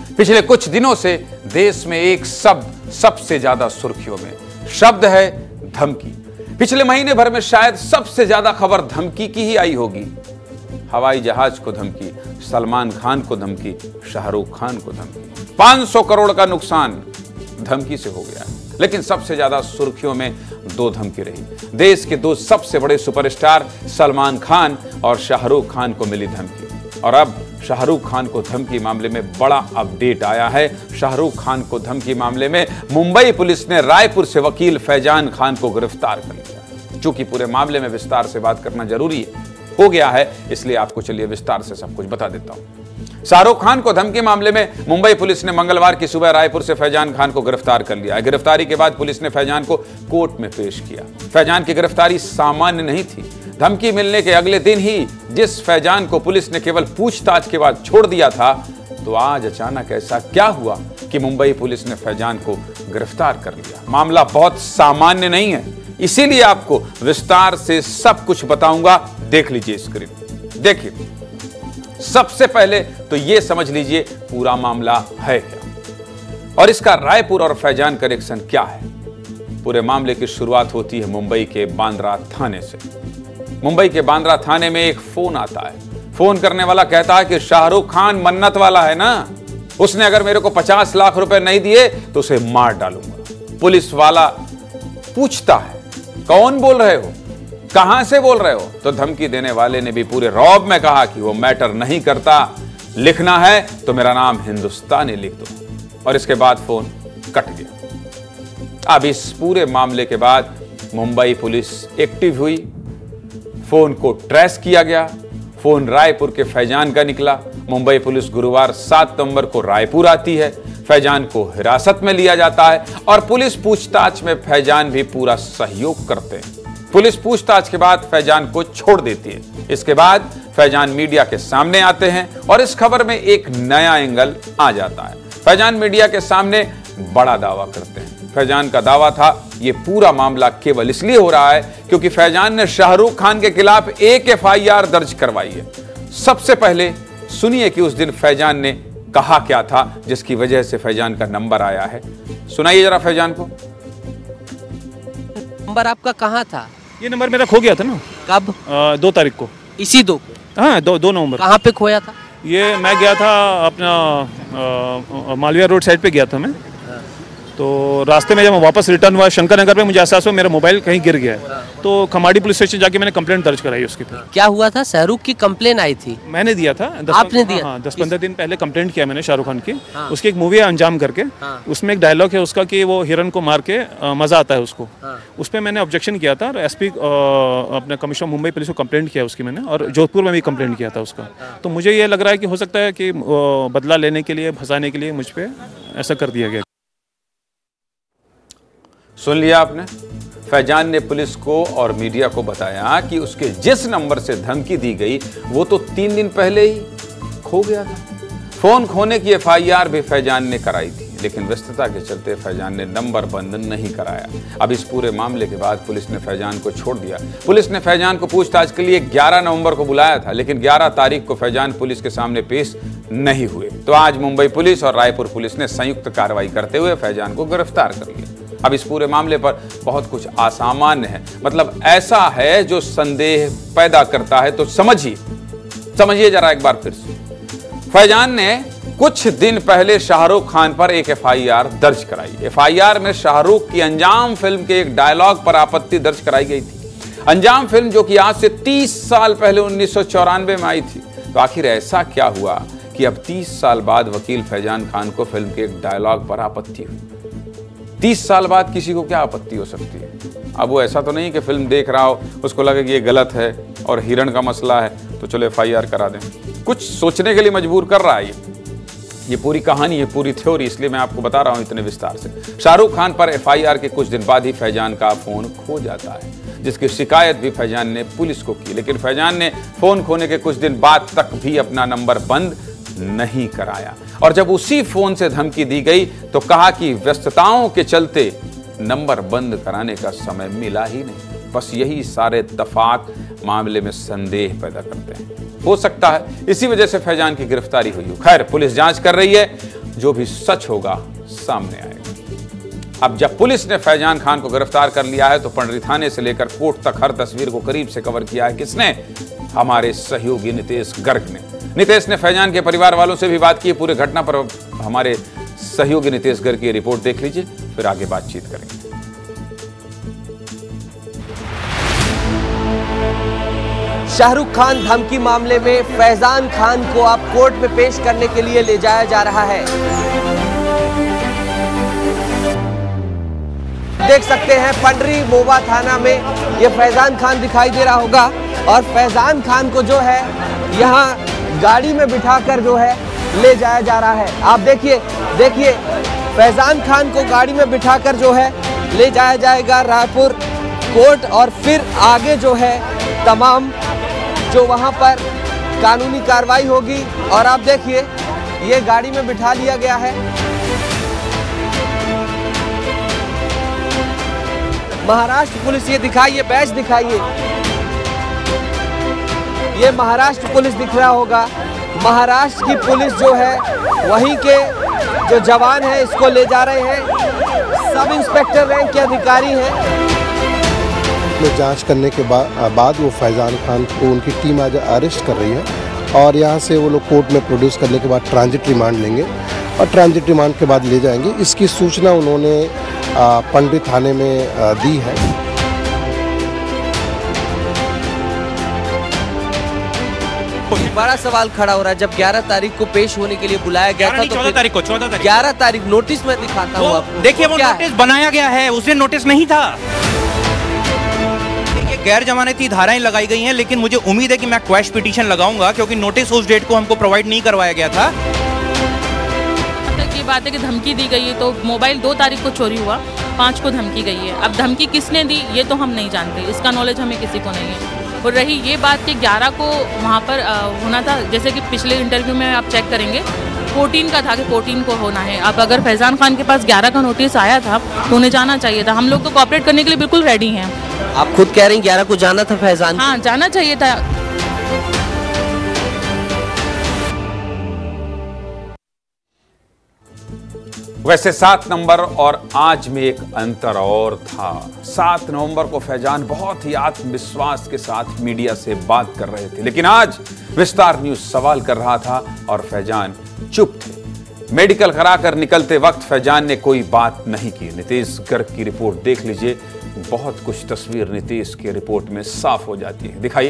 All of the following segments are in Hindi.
पिछले कुछ दिनों से देश में एक शब्द सबसे ज्यादा सुर्खियों में, शब्द है धमकी। पिछले महीने भर में शायद सबसे ज्यादा खबर धमकी की ही आई होगी। हवाई जहाज को धमकी, सलमान खान को धमकी, शाहरुख खान को धमकी। 500 करोड़ का नुकसान धमकी से हो गया। लेकिन सबसे ज्यादा सुर्खियों में दो धमकी रही। देश के दो सबसे बड़े सुपरस्टार सलमान खान और शाहरुख खान को मिली धमकी। और अब शाहरुख खान को धमकी मामले में बड़ा अपडेट आया है। शाहरुख खान को धमकी मामले में मुंबई पुलिस ने रायपुर से वकील फैजान खान को गिरफ्तार कर लिया। चूंकि पूरे मामले में विस्तार से बात करना जरूरी हो गया है, इसलिए आपको चलिए विस्तार से सब कुछ बता देता हूं। शाहरुख खान को धमकी मामले में मुंबई पुलिस ने मंगलवार की सुबह रायपुर से फैजान खान को गिरफ्तार कर लिया। गिरफ्तारी के बाद पुलिस ने फैजान को कोर्ट में पेश किया। फैजान की गिरफ्तारी सामान्य नहीं थी। धमकी मिलने के अगले दिन ही जिस फैजान को पुलिस ने केवल पूछताछ के बाद छोड़ दिया था, तो आज अचानक ऐसा क्या हुआ कि मुंबई पुलिस ने फैजान को गिरफ्तार कर लिया। मामला बहुत सामान्य नहीं है, इसीलिए आपको विस्तार से सब कुछ बताऊंगा। देख लीजिए स्क्रीन। देखिए, सबसे पहले तो यह समझ लीजिए पूरा मामला है क्या और इसका रायपुर और फैजान कनेक्शन क्या है। पूरे मामले की शुरुआत होती है मुंबई के बांद्रा थाने से। मुंबई के बांद्रा थाने में एक फोन आता है। फोन करने वाला कहता है कि शाहरुख खान मन्नत वाला है ना, उसने अगर मेरे को 50 लाख रुपए नहीं दिए तो उसे मार डालूंगा। पुलिस वाला पूछता है, कौन बोल रहे हो, कहां से बोल रहे हो? तो धमकी देने वाले ने भी पूरे रौब में कहा कि वो मैटर नहीं करता, लिखना है तो मेरा नाम हिंदुस्तानी लिख दो। और इसके बाद फोन कट गया। अब इस पूरे मामले के बाद मुंबई पुलिस एक्टिव हुई। फोन को ट्रेस किया गया। फोन रायपुर के फैजान का निकला। मुंबई पुलिस गुरुवार 7 नवंबर को रायपुर आती है। फैजान को हिरासत में लिया जाता है और पुलिस पूछताछ में फैजान भी पूरा सहयोग करते हैं। पुलिस पूछताछ के बाद फैजान को छोड़ देती है। इसके बाद फैजान मीडिया के सामने आते हैं और इस खबर में एक नया एंगल आ जाता है। फैजान मीडिया के सामने बड़ा दावा करते हैं। फैजान का दावा था यह पूरा मामला केवल इसलिए हो रहा है क्योंकि फैजान ने शाहरुख खान के खिलाफ एक FIR दर्ज करवाई है। सबसे पहले सुनिए कि उस दिन फैजान ने कहा क्या था जिसकी वजह से फैजान का नंबर आया है। सुनाइए जरा फैजान को। नंबर आपका कहाँ था? ये नंबर मेरा खो गया था ना। कब? 2 तारीख को। इसी 2 को? हाँ, 2 नवंबर। कहाँ पे खोया था? ये मैं गया था अपना मालविया रोड साइड पे गया था मैं। तो रास्ते में जब मैं वापस रिटर्न हुआ शंकर नगर में, मुझे एहसास हुआ मेरा मोबाइल कहीं गिर गया है। तो खमाड़ी पुलिस स्टेशन जाके मैंने कंप्लेंट दर्ज कराई उसके ऊपर। क्या हुआ था? शाहरुख की कंप्लेन आई थी, मैंने दिया था। आपने दिया? हाँ, 10-15 दिन पहले कंप्लेंट किया मैंने शाहरुख खान की। हाँ। उसकी एक मूवी है अंजाम करके। हाँ। उसमें एक डायलॉग है उसका कि वो हिरन को मार के मजा आता है उसको। हाँ। उस पर मैंने ऑब्जेक्शन किया था और SP अपने कमिश्नर मुंबई पुलिस को कंप्लेंट किया उसकी मैंने, और जोधपुर में भी कंप्लेंट किया था उसका। तो मुझे ये लग रहा है कि हो सकता है कि बदला लेने के लिए, फंसाने के लिए मुझ पर ऐसा कर दिया गया। सुन लिया आपने। फैजान ने पुलिस को और मीडिया को बताया कि उसके जिस नंबर से धमकी दी गई वो तो 3 दिन पहले ही खो गया था। फोन खोने की FIR भी फैजान ने कराई थी, लेकिन व्यस्तता के चलते फैजान ने नंबर बंद नहीं कराया। अब इस पूरे मामले के बाद पुलिस ने फैजान को छोड़ दिया। पुलिस ने फैजान को पूछताछ के लिए 11 नवंबर को बुलाया था, लेकिन 11 तारीख को फैजान पुलिस के सामने पेश नहीं हुए। तो आज मुंबई पुलिस और रायपुर पुलिस ने संयुक्त कार्रवाई करते हुए फैजान को गिरफ्तार कर लिया। अब इस पूरे मामले पर बहुत कुछ असामान्य है, मतलब ऐसा है जो संदेह पैदा करता है। तो समझिए जरा एक बार फिर से। फैजान ने कुछ दिन पहले शाहरुख खान पर एक FIR दर्ज कराई। FIR में शाहरुख की अंजाम फिल्म के एक डायलॉग पर आपत्ति दर्ज कराई गई थी। अंजाम फिल्म जो कि आज से 30 साल पहले 1994 में आई थी। तो आखिर ऐसा क्या हुआ कि अब 30 साल बाद वकील फैजान खान को फिल्म के एक डायलॉग पर आपत्ति हुई? 30 साल बाद किसी को क्या आपत्ति हो सकती है? अब वो ऐसा तो नहीं कि फिल्म देख रहा हो, उसको लगे कि ये गलत है और हिरण का मसला है तो चलो FIR करा दें। कुछ सोचने के लिए मजबूर कर रहा है ये पूरी कहानी, ये पूरी थ्योरी, इसलिए मैं आपको बता रहा हूं इतने विस्तार से। शाहरुख खान पर FIR के कुछ दिन बाद ही फैजान का फोन खो जाता है, जिसकी शिकायत भी फैजान ने पुलिस को की। लेकिन फैजान ने फोन खोने के कुछ दिन बाद तक भी अपना नंबर बंद नहीं कराया। और जब उसी फोन से धमकी दी गई तो कहा कि व्यस्तताओं के चलते नंबर बंद कराने का समय मिला ही नहीं। बस यही सारे तफाक मामले में संदेह पैदा करते हैं। हो सकता है इसी वजह से फैजान की गिरफ्तारी हुई हो। खैर, पुलिस जांच कर रही है। जो भी सच होगा सामने आएगा। अब जब पुलिस ने फैजान खान को गिरफ्तार कर लिया है तो पंडरी थाने से लेकर कोर्ट तक हर तस्वीर को करीब से कवर किया है। किसने? हमारे सहयोगी नितेश गर्ग ने। नितेश ने फैजान के परिवार वालों से भी बात की। पूरे घटना पर हमारे सहयोगी नितेश गर्ग की रिपोर्ट देख लीजिए, फिर आगे बातचीत करेंगे। शाहरुख खान धमकी मामले में फैजान खान को अब कोर्ट में पेश करने के लिए ले जाया जा रहा है। देख सकते हैं पंडरी मोवा थाना में ये फैजान खान दिखाई दे रहा होगा और फैजान खान को जो है यहाँ गाड़ी में बिठाकर जो है ले जाया जा रहा है। आप देखिए फैजान खान को गाड़ी में बिठाकर जो है ले जाया जाएगा रायपुर कोर्ट और फिर आगे जो है तमाम जो वहाँ पर कानूनी कार्रवाई होगी। और आप देखिए ये गाड़ी में बिठा लिया गया है। महाराष्ट्र पुलिस, ये दिखाइए, बैच दिखाइए, ये महाराष्ट्र पुलिस दिख रहा होगा। महाराष्ट्र की पुलिस जो है वहीं के जो जवान है इसको ले जा रहे हैं। सब इंस्पेक्टर रैंक के अधिकारी हैं। जांच करने के बाद वो फैजान खान को उनकी टीम आज अरेस्ट कर रही है और यहाँ से वो लोग कोर्ट में प्रोड्यूस करने के बाद ट्रांजिट रिमांड लेंगे और ट्रांजिट रिमांड के बाद ले जाएंगे। इसकी सूचना उन्होंने पंडरी थाने में दी है। बड़ा सवाल खड़ा हो रहा है, जब 11 तारीख को पेश होने के लिए बुलाया गया था तो 14 तारीख को 11 तारीख नोटिस में दिखाता हूँ आपको। देखिए वो नोटिस बनाया गया है, उसमें नोटिस नहीं था। देखिए गैर जमानती धाराएं लगाई गई हैं, लेकिन मुझे उम्मीद है कि मैं क्वैश पिटीशन लगाऊंगा क्योंकि नोटिस उस डेट को हमको प्रोवाइड नहीं करवाया गया था। ये बात है कि धमकी दी गई है, तो मोबाइल 2 तारीख को चोरी हुआ, 5 को धमकी गई है। अब धमकी किसने दी ये तो हम नहीं जानते, इसका नॉलेज हमें किसी को नहीं है। और रही ये बात कि 11 को वहाँ पर होना था, जैसे कि पिछले इंटरव्यू में आप चेक करेंगे 14 का था कि 14 को होना है। अब अगर फैजान खान के पास 11 का नोटिस आया था तो उन्हें जाना चाहिए था। हम लोग तो कोऑपरेट करने के लिए बिल्कुल रेडी हैं। आप खुद कह रहे हैं 11 को जाना था फैजान? हाँ, जाना चाहिए था। वैसे 7 नंबर और आज में एक अंतर और था। 7 नवंबर को फैजान बहुत ही आत्मविश्वास के साथ मीडिया से बात कर रहे थे, लेकिन आज विस्तार न्यूज सवाल कर रहा था और फैजान चुप थे। मेडिकल कराकर निकलते वक्त फैजान ने कोई बात नहीं की। नितेश गर्ग की रिपोर्ट देख लीजिए, बहुत कुछ तस्वीर नितेश की रिपोर्ट में साफ हो जाती है। दिखाइए।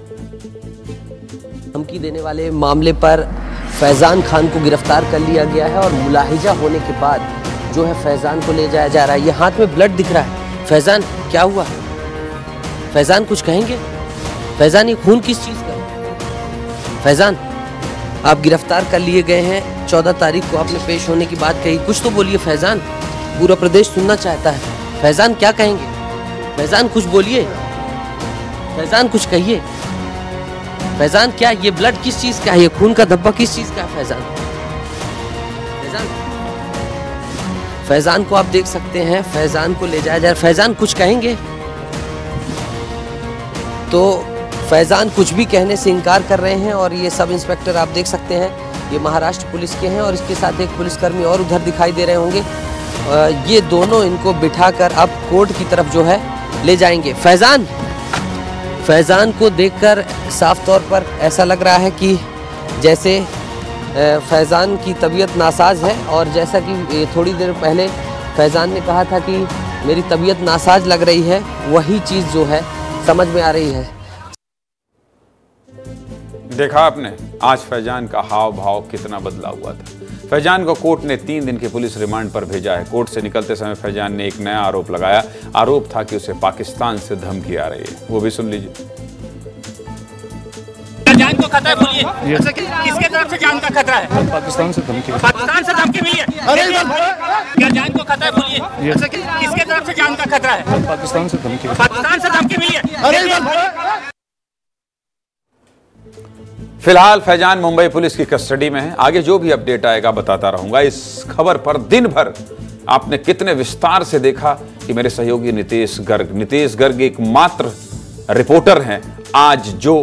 धमकी देने वाले मामले पर फैजान खान को गिरफ्तार कर लिया गया है और मुलाहिजा होने के बाद जो है फैजान को ले जाया जा रहा है। ये हाथ में ब्लड दिख रहा है। फैजान क्या हुआ? फैजान कुछ कहेंगे? फैजान ये खून किस चीज का है? फैजान आप गिरफ्तार कर लिए गए हैं, 14 तारीख को आपने पेश होने की बात कही, कुछ तो बोलिए फैजान, पूरा प्रदेश सुनना चाहता है। फैजान क्या कहेंगे? फैजान कुछ बोलिए, फैजान कुछ कहिए। फैजान क्या ये ब्लड किस चीज का है? ये खून का धब्बा किस चीज का है? फैजान, फैजान को आप देख सकते हैं, फैजान को ले जाया जा रहा है। फैजान कुछ कहेंगे? तो फैजान कुछ भी कहने से इनकार कर रहे हैं। और ये सब इंस्पेक्टर आप देख सकते हैं, ये महाराष्ट्र पुलिस के हैं और इसके साथ एक पुलिसकर्मी और उधर दिखाई दे रहे होंगे। ये दोनों इनको बिठाकर अब कोर्ट की तरफ जो है ले जाएंगे। फैजान को देखकर साफ तौर पर ऐसा लग रहा है कि जैसे फैजान की तबीयत नासाज है और जैसा कि थोड़ी देर पहले फैजान ने कहा था कि मेरी तबीयत नासाज लग रही है, वही चीज़ जो है समझ में आ रही है। देखा आपने आज फैजान का हाव भाव कितना बदला हुआ था। फैजान को कोर्ट ने 3 दिन के पुलिस रिमांड पर भेजा है। कोर्ट से निकलते समय फैजान ने एक नया आरोप लगाया। आरोप था कि उसे पाकिस्तान से धमकी आ रही है। वो भी सुन लीजिए। जान को खतरा है, बोलिए किसके तरफ से जान का खतरा है? पाकिस्तान से धमकी। पाकिस्तान से धमकी मिली है? क्या जान को खतरा है, बोलिए किसके तरफ से जान का खतरा है? पाकिस्तान से धमकी। पाकिस्तान से धमकी मिली है? फिलहाल फैजान मुंबई पुलिस की कस्टडी में है। आगे जो भी अपडेट आएगा बताता रहूंगा। इस खबर पर दिन भर आपने कितने विस्तार से देखा कि मेरे सहयोगी नितेश गर्ग एकमात्र रिपोर्टर हैं आज जो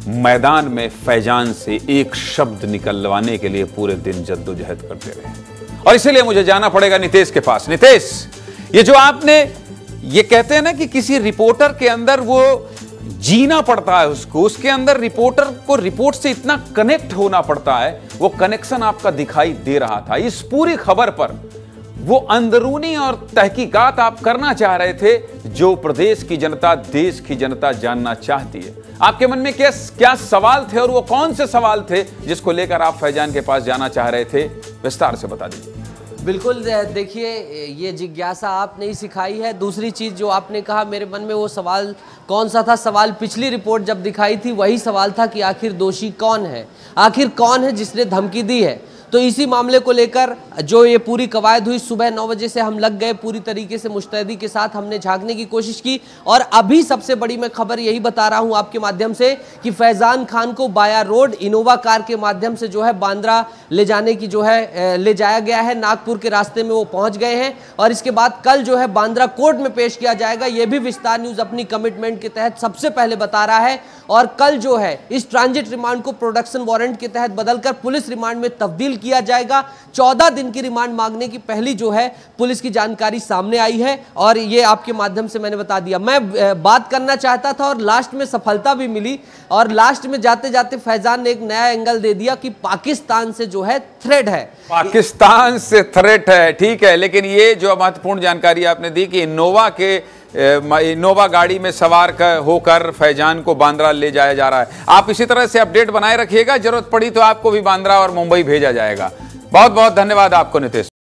मैदान में फैजान से एक शब्द निकलवाने के लिए पूरे दिन जद्दोजहद करते रहे। और इसीलिए मुझे जाना पड़ेगा नितेश के पास। नितेश, ये जो आपने ये कहते हैं ना कि किसी रिपोर्टर के अंदर वो जीना पड़ता है, उसके अंदर रिपोर्टर को रिपोर्ट से इतना कनेक्ट होना पड़ता है, वो कनेक्शन आपका दिखाई दे रहा था। इस पूरी खबर पर वो अंदरूनी और तहकीकात आप करना चाह रहे थे जो प्रदेश की जनता, देश की जनता जानना चाहती है। आपके मन में क्या सवाल थे और वो कौन से सवाल थे जिसको लेकर आप फैजान के पास जाना चाह रहे थे? विस्तार से बता दीजिए। बिल्कुल, देखिए ये जिज्ञासा आपने ही सिखाई है। दूसरी चीज़ जो आपने कहा, मेरे मन में वो सवाल कौन सा था? सवाल पिछली रिपोर्ट जब दिखाई थी वही सवाल था कि आखिर दोषी कौन है, आखिर कौन है जिसने धमकी दी है। तो इसी मामले को लेकर जो ये पूरी कवायद हुई, सुबह 9 बजे से हम लग गए, पूरी तरीके से मुस्तैदी के साथ हमने झांकने की कोशिश की। और अभी सबसे बड़ी मैं खबर यही बता रहा हूं आपके माध्यम से कि फैजान खान को बाया रोड इनोवा कार के माध्यम से जो है बांद्रा ले जाने की जो है ले जाया गया है। नागपुर के रास्ते में वो पहुंच गए हैं और इसके बाद कल जो है बांद्रा कोर्ट में पेश किया जाएगा। ये भी विस्तार न्यूज अपनी कमिटमेंट के तहत सबसे पहले बता रहा है। और कल जो है इस ट्रांजिट रिमांड को प्रोडक्शन वारंट के तहत बदलकर पुलिस रिमांड में तब्दील किया जाएगा। 14 दिन की रिमांड मांगने की पहली जो है पुलिस की जानकारी सामने आई है और ये आपके माध्यम से मैंने बता दिया। मैं बात करना चाहता था और लास्ट में सफलता भी मिली और लास्ट में जाते जाते फैजान ने एक नया एंगल दे दिया कि पाकिस्तान से जो है थ्रेट है, पाकिस्तान से थ्रेट है। ठीक है, लेकिन ये जो महत्वपूर्ण जानकारी आपने दी कि इनोवा गाड़ी में सवार होकर फैजान को बांद्रा ले जाया जा रहा है। आप इसी तरह से अपडेट बनाए रखिएगा, जरूरत पड़ी तो आपको भी बांद्रा और मुंबई भेजा जाएगा। बहुत बहुत धन्यवाद आपको नितेश।